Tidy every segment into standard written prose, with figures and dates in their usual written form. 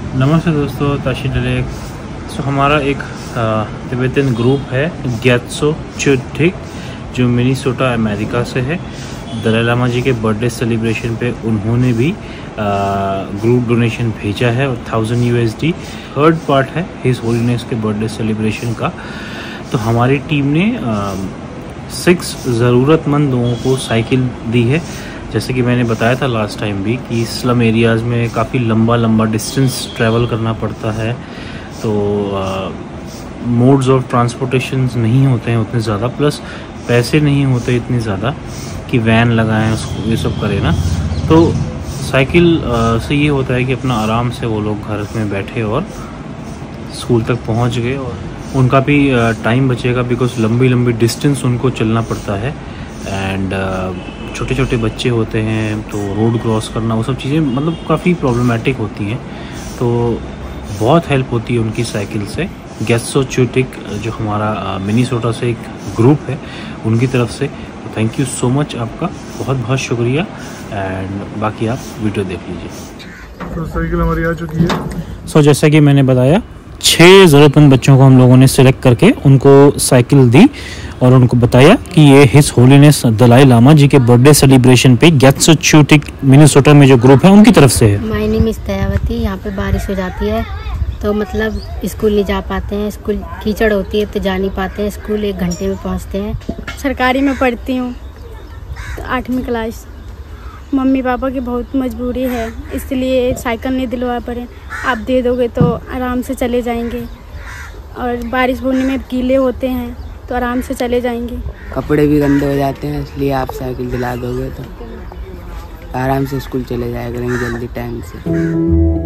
नमस्ते दोस्तों, ताशी डले। सो हमारा एक तिब्बतन ग्रुप है ग्यात्सो चुटिक, जो मिनीसोटा अमेरिका से है। दलाई लामा जी के बर्थडे सेलिब्रेशन पे उन्होंने भी ग्रुप डोनेशन भेजा है और 1000 USD थर्ड पार्ट है हिज होलीनेस के बर्थडे सेलिब्रेशन का। तो हमारी टीम ने 6 ज़रूरतमंद लोगों को साइकिल दी है। जैसे कि मैंने बताया था लास्ट टाइम भी कि स्लम एरियाज़ में काफ़ी लंबा डिस्टेंस ट्रैवल करना पड़ता है, तो मोड्स ऑफ ट्रांसपोर्टेशंस नहीं होते हैं उतने ज़्यादा, प्लस पैसे नहीं होते इतने ज़्यादा कि वैन लगाएं उसको, ये सब करें ना। तो साइकिल से ये होता है कि अपना आराम से वो लोग घर में बैठे और स्कूल तक पहुंच गए, और उनका भी टाइम बचेगा बिकॉज लंबी डिस्टेंस उनको चलना पड़ता है। एंड छोटे छोटे बच्चे होते हैं तो रोड क्रॉस करना, वो सब चीज़ें मतलब काफ़ी प्रॉब्लमेटिक होती हैं। तो बहुत हेल्प होती है उनकी साइकिल से। ग्यात्सो चुटिक जो हमारा मिनीसोटा से एक ग्रुप है, उनकी तरफ से थैंक यू सो मच, आपका बहुत बहुत शुक्रिया। एंड बाकी आप वीडियो देख लीजिए। तो साइकिल हमारी आ चुकी है। सो जैसा कि मैंने बताया, 6 ज़रूरतमंद बच्चों को हम लोगों ने सिलेक्ट करके उनको साइकिल दी और उनको बताया कि ये हिज होलीनेस दलाई लामा जी के बर्थडे सेलिब्रेशन पे ग्यात्सो चुटिक मिनीसोटा में जो ग्रुप है उनकी तरफ से है। My name is Dayavati. यहाँ पे बारिश हो जाती है तो मतलब स्कूल नहीं जा पाते हैं, स्कूल कीचड़ होती है तो जा नहीं पाते हैं, स्कूल 1 घंटे में पहुँचते हैं। सरकारी में पढ़ती हूँ, तो 8वीं क्लास। मम्मी पापा की बहुत मजबूरी है, इसलिए साइकिल नहीं दिलवा पड़े। आप दे दोगे तो आराम से चले जाएंगे, और बारिश होने में गीले होते हैं तो आराम से चले जाएंगे। कपड़े भी गंदे हो जाते हैं, इसलिए आप साइकिल दिला दोगे तो आराम से स्कूल चले जाया करेंगे जल्दी टाइम से।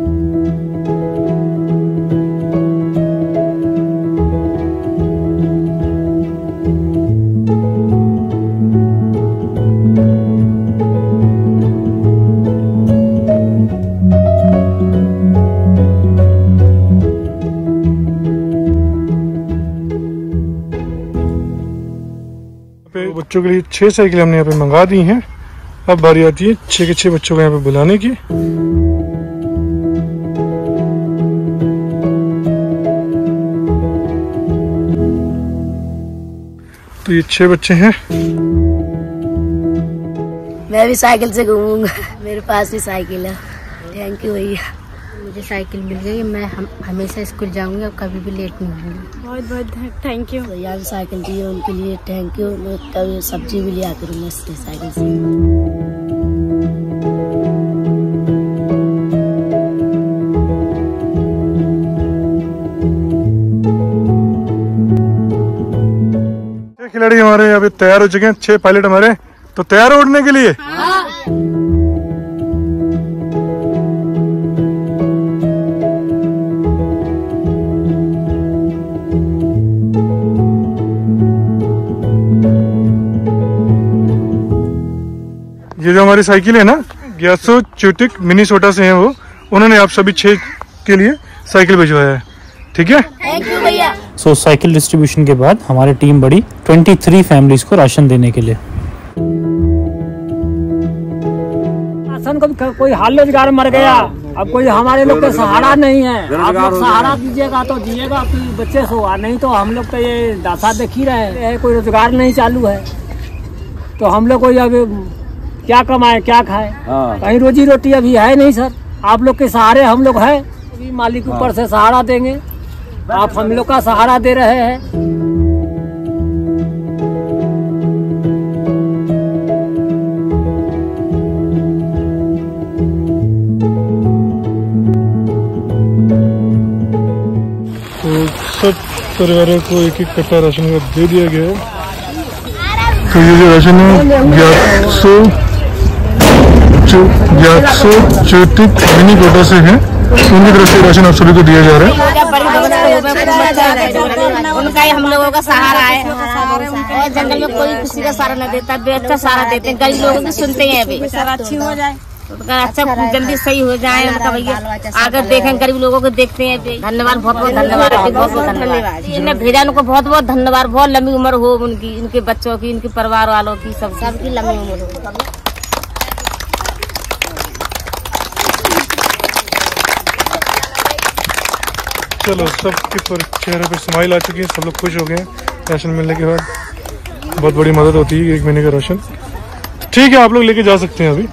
बच्चों के लिए 6 साइकिल हमने यहाँ पे मंगा दी हैं। अब बारी आती है 6 के 6 बच्चों को यहाँ पे बुलाने की। तो ये 6 बच्चे हैं। मैं भी साइकिल से घूमूंगा, मेरे पास भी साइकिल है। थैंक यू भैया, मुझे साइकिल मिल गई। मैं हमेशा स्कूल जाऊंगी और कभी भी लेट नहीं होंगी। बहुत बहुत थैंक यू। भैया भी साइकिल दी है, उनके लिए थैंक यू। मैं कभी सब्जी भी लिया करूँगा साइकिल से। खिलाड़ी हमारे यहाँ पे तैयार हो चुके हैं, 6 पायलट हमारे। तो तैयार हो उड़ने के लिए? ये जो हमारी साइकिल है ना, ग्यात्सो चुटिक मिनीसोटा से है वो, उन्होंने आप सभी 6 के लिए साइकिल भिजवाया है। ठीक है, थैंक यू भैया। सो साइकिल डिस्ट्रीब्यूशन के बाद हमारी टीम बढ़ी 23 फैमिलीज को राशन देने के लिए। राशन को कोई हाल रोजगार मर गया, अब कोई हमारे लोग का सहारा नहीं है। आप लोग सहारा दीजिएगा तो जिएगा, बच्चे सो, नहीं तो हम लोग तो ये दशा देख ही रहे हैं। कोई रोजगार नहीं चालू है तो हम लोग कोई अब क्या कमाए क्या खाए, कहीं रोजी रोटी अभी है नहीं सर। आप लोग के सहारे हम लोग है, अभी मालिक ऊपर से सहारा देंगे, आप हम लोग का सहारा दे रहे हैं। तो सब परिवारों को एक कट्टा राशन का दे दिया गया है। तो ये जो राशन है ग्यात्सो चुटिक मिनीसोटा से है, उनकी तरफ से राशन आप सभी को दिया जा रहा है। उनका ही हम लोगों का सहारा है, और जंगल में कोई किसी का सहारा नहीं देता, बेट का सहारा देते हैं। गरीब लोगों की सुनते हैं, अभी अच्छी हो जाए, अच्छा जल्दी सही हो जाए उनका। भैया आगे देखें, गरीब लोगों को देखते हैं। धन्यवाद, बहुत बहुत धन्यवाद, बहुत बहुत धन्यवाद। इन्हें भेजा, उनको बहुत बहुत धन्यवाद। बहुत लंबी उम्र हो उनकी, इनके बच्चों की, इनके परिवार वालों की, सबकी लंबी उम्र हो। चलो सबके चेहरे पर स्माइल आ चुकी है, सब लोग खुश हो गए हैं राशन मिलने के बाद। बहुत बड़ी मदद होती है 1 महीने का राशन। ठीक है, आप लोग लेके जा सकते हैं अभी।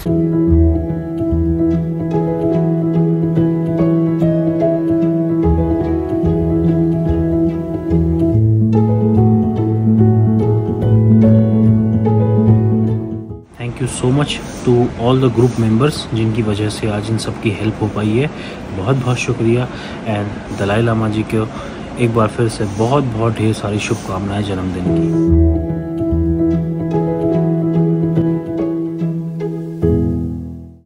Thank you so much to all the group members जिनकी वजह से आज इन सब की हेल्प हो पाई है। बहुत बहुत शुक्रिया। एंड दलाई लामा जी को एक बार फिर से बहुत बहुत ढेर सारी शुभकामनाएं जन्मदिन की।